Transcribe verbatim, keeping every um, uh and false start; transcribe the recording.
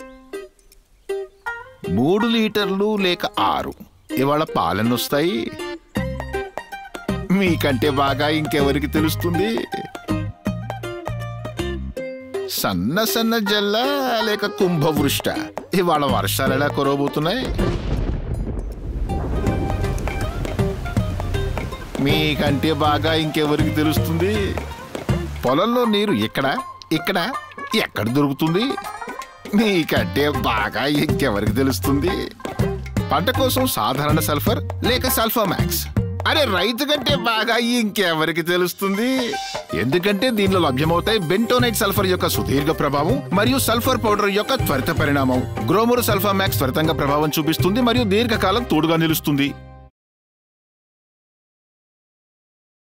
మూడు లీటర్లు లేక ఆరు ఇవాళ పాలెన్ని వస్తాయి? మీకంటే బాగా ఇంకెవరికి తెలుస్తుంది? సన్న సన్న జల్ల లేక కుంభవృష్ట ఇవాళ వర్షాలు ఎలా కురవబోతున్నాయి? మీకంటే బాగా ఇంకెవరికి తెలుస్తుంది? పొలంలో నీరు ఎక్కడ ఇక్కడ ఎక్కడ దొరుకుతుంది? మీకంటే బాగా ఇంకెవరికి తెలుస్తుంది? పంట కోసం సాధారణ సల్ఫర్ లేక సల్ఫామాక్స్ అరే రైతు కంటే బాగా ఇంకెవరికి తెలుస్తుంది? ఎందుకంటే దీనిలో లభ్యమవుతాయి బెంటోనైట్ సల్ఫర్ యొక్క సుదీర్ఘ ప్రభావం మరియు సల్ఫర్ పౌడర్ యొక్క త్వరిత పరిణామం. గ్రోమోర్ సల్ఫామాక్స్ త్వరితంగా ప్రభావం చూపిస్తుంది మరియు దీర్ఘకాలం తోడుగా నిలుస్తుంది.